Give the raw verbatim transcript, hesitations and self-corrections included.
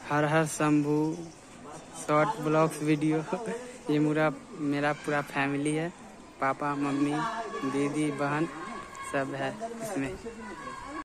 हर Har Shambhu, short blogs video. ये मेरा मेरा पूरा फैमिली है, पापा मम्मी दीदी बहन सब है इसमें।